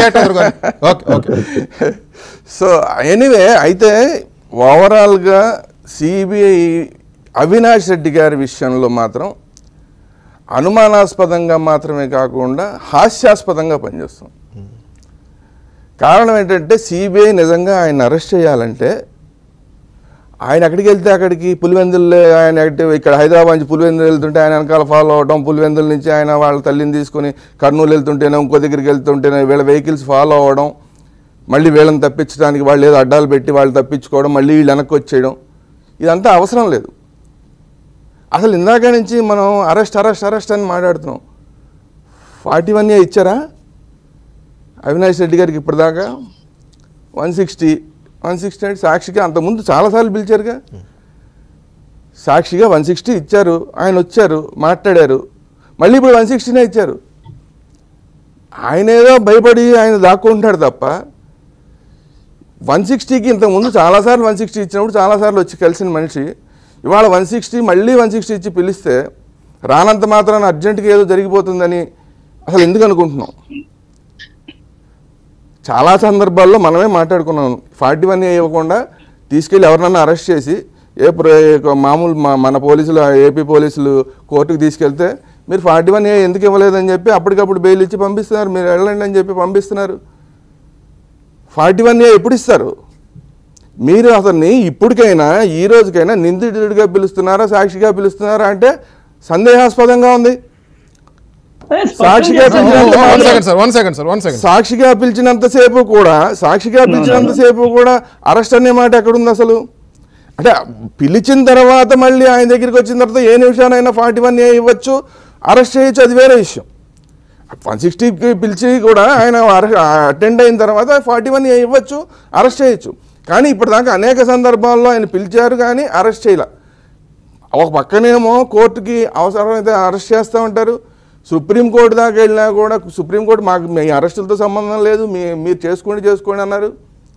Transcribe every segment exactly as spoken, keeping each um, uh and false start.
So anyway అయితే ఓవరాల్గా CBI Avinash Reddy గారి విషయంలో మాత్రం అనుమానాస్పదంగా మాత్రమే కాకుండా హాస్యాస్పదంగా పనిచేస్తాం. కారణం ఏంటంటే సిబిఐ నిజంగా ఆయన అరెస్ట్ చేయాలంటే ఆయన ఎక్కడికి వెళ్తే అక్కడికి పులివెందులు ఆయన ఇక్కడ హైదరాబాద్ నుంచి పులివెందులు వెళ్తుంటే ఆయన వెనకాల ఫాలో అవడం, పులివెందుల నుంచి ఆయన వాళ్ళ తల్లిని తీసుకుని కర్నూలు వెళ్తుంటేనే ఇంకో దగ్గరికి వెళ్తుంటేనే వీళ్ళ వెహికల్స్ ఫాలో అవ్వడం, మళ్ళీ వీళ్ళని తప్పించడానికి వాళ్ళు ఏదో అడ్డాలు పెట్టి వాళ్ళు తప్పించుకోవడం, మళ్ళీ వీళ్ళు వెనక్కి వచ్చేయడం, ఇదంతా అవసరం లేదు. అసలు ఇందాక నుంచి మనం అరెస్ట్ అరెస్ట్ అరెస్ట్ అని మాట్లాడుతున్నాం. ఫార్టీ వన్ ఏ ఇచ్చారా అవినాష్ రెడ్డి గారికి ఇప్పటిదాకా? వన్ సిక్స్టీ వన్ సిక్స్టీ అంటే సాక్షిగా అంతకుముందు చాలాసార్లు పిలిచారుగా. సాక్షిగా వన్ సిక్స్టీ ఇచ్చారు, ఆయన వచ్చారు మాట్లాడారు, మళ్ళీ ఇప్పుడు వన్ సిక్స్టీనే ఇచ్చారు. ఆయన ఏదో భయపడి ఆయన దాక్కుంటున్నాడు తప్ప వన్ సిక్స్టీకి ఇంతకుముందు చాలాసార్లు వన్ సిక్స్టీ ఇచ్చినప్పుడు చాలాసార్లు వచ్చి కలిసిన మనిషి ఇవాళ వన్ సిక్స్టీ మళ్ళీ వన్ సిక్స్టీ ఇచ్చి పిలిస్తే రానంత మాత్రాన అర్జెంటుగా ఏదో జరిగిపోతుందని అసలు ఎందుకు అనుకుంటున్నాం? చాలా సందర్భాల్లో మనమే మాట్లాడుకున్నాం. ఫార్టీ వన్ ఏ ఇవ్వకుండా తీసుకెళ్ళి ఎవరినన్నా అరెస్ట్ చేసి ఏ మామూలు మన పోలీసులు ఏపీ పోలీసులు కోర్టుకు తీసుకెళ్తే మీరు ఫార్టీ వన్ ఏ ఎందుకు ఇవ్వలేదని చెప్పి అప్పటికప్పుడు బెయిల్ ఇచ్చి పంపిస్తున్నారు. మీరు వెళ్ళండి అని చెప్పి పంపిస్తున్నారు. ఫార్టీ వన్ ఏ ఎప్పుడు ఇస్తారు? మీరు అతన్ని ఇప్పటికైనా ఈ రోజుకైనా నిందితుడిగా పిలుస్తున్నారా సాక్షిగా పిలుస్తున్నారా అంటే సందేహాస్పదంగా ఉంది. సాక్షిగా సాక్షిగా పిలిచినంతసేపు కూడా సాక్షిగా పిలిచినంతసేపు కూడా అరెస్ట్ అనే మాట ఎక్కడుంది అసలు? అంటే పిలిచిన తర్వాత మళ్ళీ ఆయన దగ్గరికి వచ్చిన తర్వాత ఏ నిమిషానైనా ఫార్టీ వన్ ఏ ఇవ్వచ్చు, అరెస్ట్ చేయొచ్చు, అది వేరే విషయం. వన్ సిక్స్టీకి పిలిచి కూడా ఆయన అటెండ్ అయిన తర్వాత ఫార్టీ వన్ ఏ ఇవ్వచ్చు, అరెస్ట్ చేయొచ్చు. కానీ ఇప్పటిదాకా అనేక సందర్భాల్లో ఆయన పిలిచారు కానీ అరెస్ట్ చేయలే. ఒక పక్కనేమో కోర్టుకి అవసరమైతే అరెస్ట్ చేస్తూ ఉంటారు, సుప్రీంకోర్టు దాకా వెళ్ళినా కూడా సుప్రీంకోర్టు మాకు మీ అరెస్టులతో సంబంధం లేదు, మీ మీరు చేసుకోండి చేసుకోండి అన్నారు.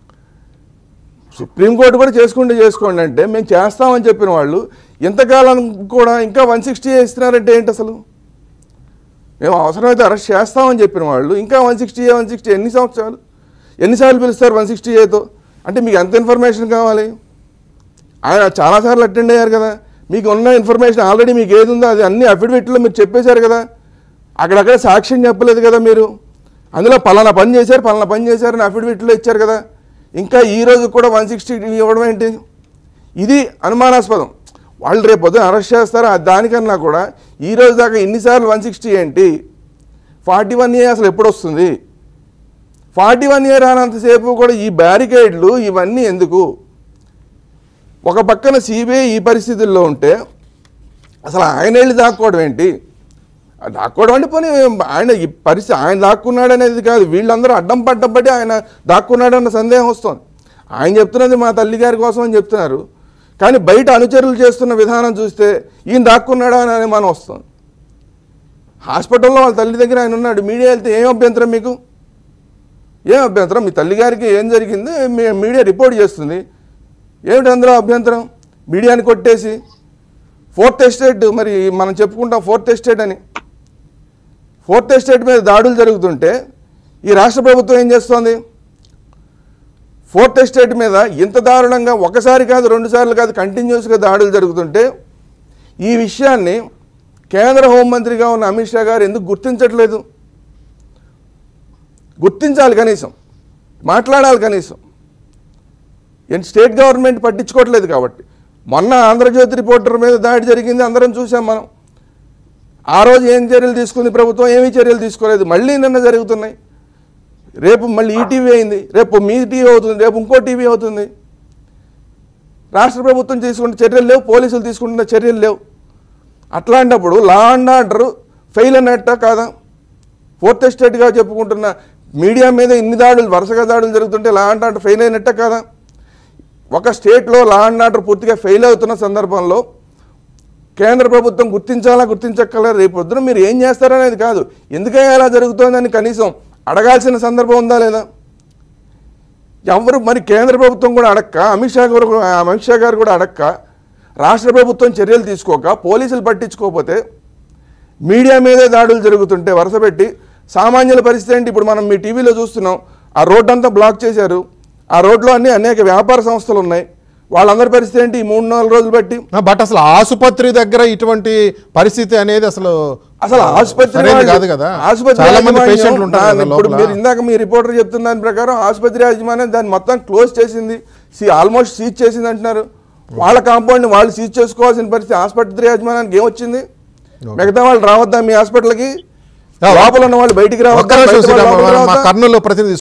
సుప్రీంకోర్టు కూడా చేసుకోండి చేసుకోండి అంటే మేము చేస్తామని చెప్పిన వాళ్ళు ఇంతకాలం కూడా ఇంకా వన్ సిక్స్టీ ఇస్తున్నారంటే ఏంటి అసలు? మేము అవసరమైతే అరెస్ట్ చేస్తామని చెప్పిన వాళ్ళు ఇంకా వన్ సిక్స్టీ ఏ వన్ సిక్స్టీ ఎన్ని సంవత్సరాలు ఎన్నిసార్లు పిలుస్తారు వన్ సిక్స్టీ ఏతో? అంటే మీకు ఎంత ఇన్ఫర్మేషన్ కావాలి? ఆయన చాలాసార్లు అటెండ్ అయ్యారు కదా, మీకు ఉన్న ఇన్ఫర్మేషన్ ఆల్రెడీ మీకు ఏది ఉందో అది అన్ని అఫిడవిట్లో మీరు చెప్పేశారు కదా, అక్కడక్కడ సాక్ష్యం చెప్పలేదు కదా మీరు, అందులో పలానా పని చేశారు పలానా పని చేశారని అఫిడవిట్లో ఇచ్చారు కదా, ఇంకా ఈ రోజు కూడా వన్ సిక్స్టీ ఇవ్వడం ఏంటి? ఇది అనుమానాస్పదం. వాళ్ళు రేపు పొద్దున అరెస్ట్ చేస్తారా దానికన్నా కూడా ఈ రోజు దాకా ఎన్నిసార్లు వన్ సిక్స్టీ ఏంటి? ఫార్టీ వన్ ఏ అసలు ఎప్పుడు వస్తుంది? ఫార్టీ వన్ ఏ రానంతసేపు కూడా ఈ బ్యారికేడ్లు ఇవన్నీ ఎందుకు? ఒక పక్కన సిబిఐ ఈ పరిస్థితుల్లో ఉంటే అసలు ఆయన వెళ్ళి దాక్కోవడం ఏంటి? దాక్కోవడం అంటే పోనీ ఆయన ఈ పరిస్థితి ఆయన దాక్కున్నాడు అనేది కాదు, వీళ్ళందరూ అడ్డం పడ్డబట్టి ఆయన దాక్కున్నాడన్న సందేహం వస్తుంది. ఆయన చెప్తున్నది మా తల్లిగారి కోసం అని చెప్తున్నారు, కానీ బయట అనుచరులు చేస్తున్న విధానం చూస్తే ఈయన దాక్కున్నాడా అని అనుమానం వస్తుంది. హాస్పిటల్లో వాళ్ళ తల్లి దగ్గర ఆయన ఉన్నాడు, మీడియా వెళ్తే ఏం అభ్యంతరం మీకు? ఏం అభ్యంతరం? మీ తల్లిగారికి ఏం జరిగింది మీడియా రిపోర్ట్ చేస్తుంది, ఏమిటి అందులో అభ్యంతరం? మీడియాని కొట్టేసి ఫోర్త్ ఎస్టేట్, మరి మనం చెప్పుకుంటాం ఫోర్త్ ఎస్టేట్ అని, ఫోర్త్ ఎస్టేట్ మీద దాడులు జరుగుతుంటే ఈ రాష్ట్ర ప్రభుత్వం ఏం చేస్తోంది? ఫోర్త్ ఎస్టేట్ మీద ఇంత దారుణంగా ఒకసారి కాదు రెండు సార్లు కాదు కంటిన్యూస్గా దాడులు జరుగుతుంటే ఈ విషయాన్ని కేంద్ర హోంమంత్రిగా ఉన్న అమిత్ షా గారు ఎందుకు గుర్తించట్లేదు? గుర్తించాలి, కనీసం మాట్లాడాలి. కనీసం స్టేట్ గవర్నమెంట్ పట్టించుకోవట్లేదు కాబట్టి. మొన్న ఆంధ్రజ్యోతి రిపోర్టర్ మీద దాడి జరిగింది, అందరం చూసాం మనం. ఆ రోజు ఏం చర్యలు తీసుకుంది ప్రభుత్వం? ఏమీ చర్యలు తీసుకోలేదు. మళ్ళీ నిన్న జరుగుతున్నాయి. రేపు మళ్ళీ ఈటీవీ అయింది, రేపు మీ టీవీ అవుతుంది, రేపు ఇంకో టీవీ అవుతుంది. రాష్ట్ర ప్రభుత్వం తీసుకుంటే చర్యలు లేవు, పోలీసులు తీసుకుంటున్న చర్యలు లేవు. అట్లాంటప్పుడు లా అండ్ ఆర్డర్ ఫెయిల్ అన్నట్ట కాదా? ఫోర్త్ ఎస్టేట్గా చెప్పుకుంటున్న మీడియా మీద ఇన్ని దాడులు వరుసగా దాడులు జరుగుతుంటే లా అండ్ ఆర్డర్ ఫెయిల్ అయినట్ట కాదా? ఒక స్టేట్లో లా అండ్ ఆర్డర్ పూర్తిగా ఫెయిల్ అవుతున్న సందర్భంలో కేంద్ర ప్రభుత్వం గుర్తించాలా గుర్తించక్కర్లేదు, రేపు పొద్దున మీరు ఏం చేస్తారనేది కాదు, ఎందుకైనా అలా జరుగుతుందని కనీసం అడగాల్సిన సందర్భం ఉందా లేదా? ఎవరు మరి కేంద్ర ప్రభుత్వం కూడా అడక్క, అమిత్ షా గారు అమిత్ షా గారు కూడా అడక్క, రాష్ట్ర ప్రభుత్వం చర్యలు తీసుకోక పోలీసులు పట్టించుకోకపోతే మీడియా మీదే దాడులు జరుగుతుంటే వరుసపెట్టి సామాన్యుల పరిస్థితి ఏంటి? ఇప్పుడు మనం మీ టీవీలో చూస్తున్నాం, ఆ రోడ్డు అంతా బ్లాక్ చేశారు. ఆ రోడ్లో అన్ని అనేక వ్యాపార సంస్థలు ఉన్నాయి. వాళ్ళందరి పరిస్థితి ఏంటి ఈ మూడు నాలుగు రోజులు బట్టి? బట్ అసలు ఆసుపత్రి దగ్గర ఇటువంటి పరిస్థితి అనేది అసలు అసలు ఆసుపత్రి కాదు కదా. ఆసుపత్రి చాలా మంది పేషెంట్లు ఉంటారు. ఇప్పుడు మీరు ఇందాక మీ రిపోర్టర్ చెప్తున్న దాని ప్రకారం ఆసుపత్రి యాజమాన్యం దాన్ని మొత్తం క్లోజ్ చేసింది, ఆల్మోస్ట్ సీజ్ చేసింది అంటున్నారు. వాళ్ళ కాంపౌండ్ వాళ్ళు సీజ్ చేసుకోవాల్సిన పరిస్థితి ఆసుపత్రి యాజమాన్యానికి ఏమొచ్చింది? మిగతా వాళ్ళు రావద్దా మీ హాస్పిటల్కి? లోపల ఉన్న వాళ్ళు బయటికి రావద్దా? కర్నూలు ప్రతినిధి